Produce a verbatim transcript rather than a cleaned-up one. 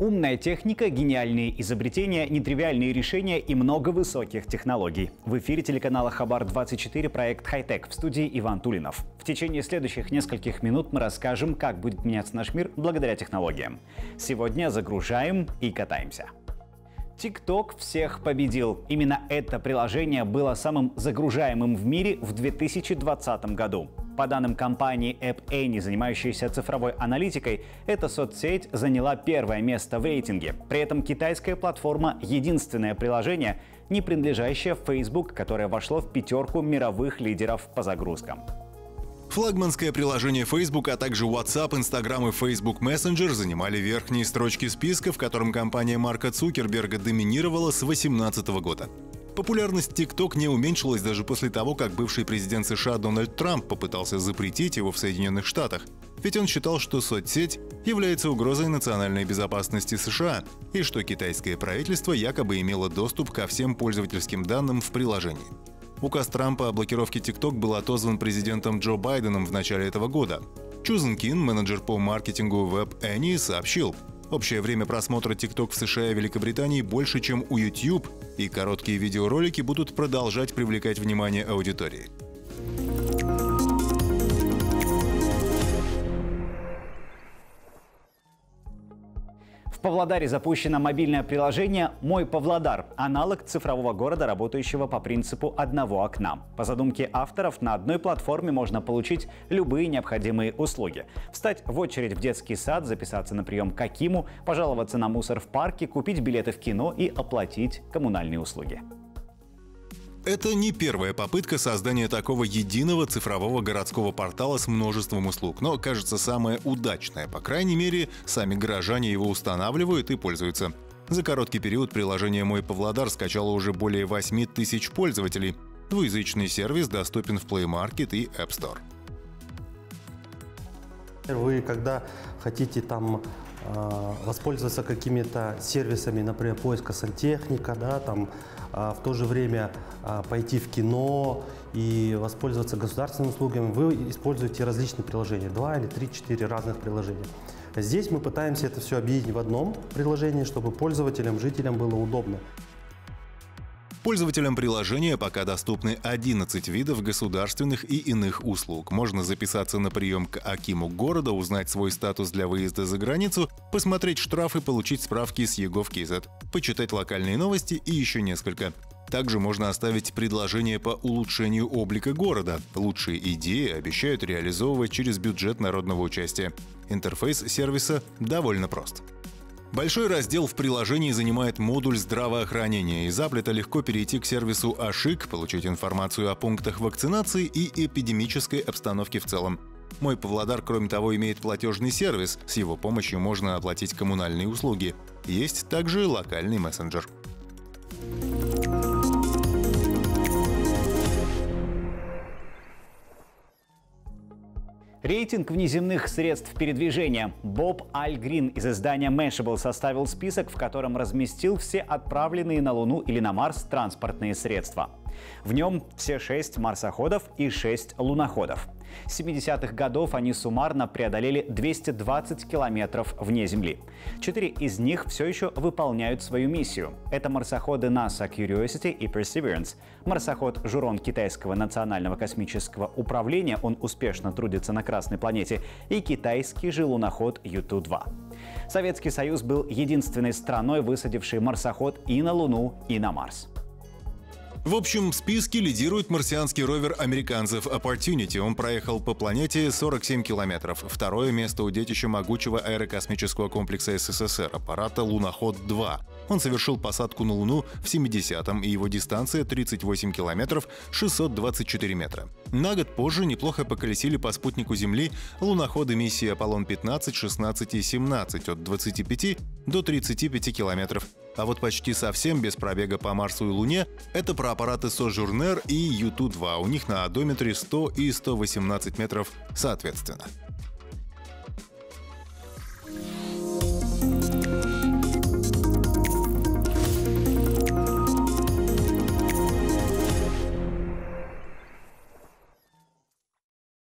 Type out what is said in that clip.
Умная техника, гениальные изобретения, нетривиальные решения и много высоких технологий. В эфире телеканала Хабар двадцать четыре проект «Хай-тек», в студии Иван Тулинов. В течение следующих нескольких минут мы расскажем, как будет меняться наш мир благодаря технологиям. Сегодня загружаем и катаемся. TikTok всех победил. Именно это приложение было самым загружаемым в мире в две тысячи двадцатом году. По данным компании App Annie, занимающейся цифровой аналитикой, эта соцсеть заняла первое место в рейтинге. При этом китайская платформа — единственное приложение, не принадлежащее Facebook, которое вошло в пятерку мировых лидеров по загрузкам. Флагманское приложение Facebook, а также WhatsApp, Instagram и Facebook Messenger занимали верхние строчки списка, в котором компания Марка Цукерберга доминировала с две тысячи восемнадцатого года. Популярность TikTok не уменьшилась даже после того, как бывший президент США Дональд Трамп попытался запретить его в Соединенных Штатах. Ведь он считал, что соцсеть является угрозой национальной безопасности США и что китайское правительство якобы имело доступ ко всем пользовательским данным в приложении. Указ Трампа о блокировке TikTok был отозван президентом Джо Байденом в начале этого года. Чу Зен Кин, менеджер по маркетингу в App Annie, сообщил: общее время просмотра TikTok в США и Великобритании больше, чем у YouTube, и короткие видеоролики будут продолжать привлекать внимание аудитории. В Павлодаре запущено мобильное приложение «Мой Павлодар» – аналог цифрового города, работающего по принципу одного окна. По задумке авторов, на одной платформе можно получить любые необходимые услуги. Встать в очередь в детский сад, записаться на прием к Акиму, пожаловаться на мусор в парке, купить билеты в кино и оплатить коммунальные услуги. Это не первая попытка создания такого единого цифрового городского портала с множеством услуг, но, кажется, самая удачная. По крайней мере, сами горожане его устанавливают и пользуются. За короткий период приложение «Мой Павлодар» скачало уже более восьми тысяч пользователей. Двуязычный сервис доступен в Play Market и App Store. Вы, когда хотите там воспользоваться какими-то сервисами, например, поиска сантехника, да, там, а в то же время а, пойти в кино и воспользоваться государственными услугами, вы используете различные приложения, два или три, четыре разных приложения. Здесь мы пытаемся это все объединить в одном приложении, чтобы пользователям, жителям было удобно. Пользователям приложения пока доступны одиннадцать видов государственных и иных услуг. Можно записаться на прием к Акиму города, узнать свой статус для выезда за границу, посмотреть штрафы, получить справки с YouGov.kz, почитать локальные новости и еще несколько. Также можно оставить предложение по улучшению облика города. Лучшие идеи обещают реализовывать через бюджет народного участия. Интерфейс сервиса довольно прост. Большой раздел в приложении занимает модуль здравоохранения. Из Апплета легко перейти к сервису Ашик, получить информацию о пунктах вакцинации и эпидемической обстановке в целом. «Мой Павлодар», кроме того, имеет платежный сервис. С его помощью можно оплатить коммунальные услуги. Есть также локальный мессенджер. Рейтинг внеземных средств передвижения. Боб Альгрин из издания Mashable составил список, в котором разместил все отправленные на Луну или на Марс транспортные средства. В нем все шесть марсоходов и шесть луноходов. С семидесятых годов они суммарно преодолели двести двадцать километров вне Земли. Четыре из них все еще выполняют свою миссию. Это марсоходы NASA Curiosity и Perseverance, марсоход Журон китайского национального космического управления, он успешно трудится на Красной планете, и китайский же луноход Ю Ту два. Советский Союз был единственной страной, высадившей марсоход и на Луну, и на Марс. В общем списке лидирует марсианский ровер американцев Opportunity. Он проехал по планете сорок семь километров. Второе место у детища могучего аэрокосмического комплекса СССР, аппарата «Луноход-два». Он совершил посадку на Луну в семидесятом, и его дистанция тридцать восемь километров шестьсот двадцать четыре метра. На год позже неплохо поколесили по спутнику Земли луноходы миссии Аполлон пятнадцать, шестнадцать и семнадцать от двадцати пяти до тридцати пяти километров. А вот почти совсем без пробега по Марсу и Луне — это про аппараты Sojourner и Ю Ту два. У них на одометре сто и сто восемнадцать метров соответственно.